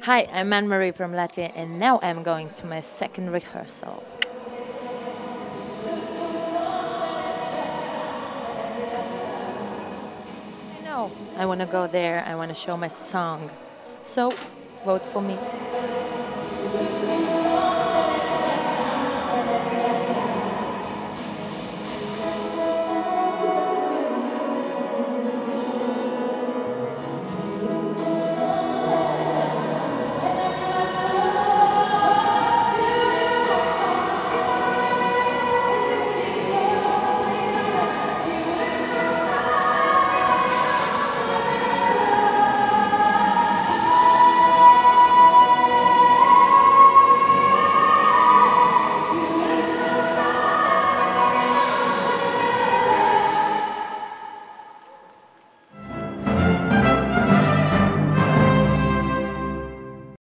Hi, I'm Anmary from Latvia, and now I'm going to my second rehearsal. I know, I want to go there, I want to show my song. So, vote for me.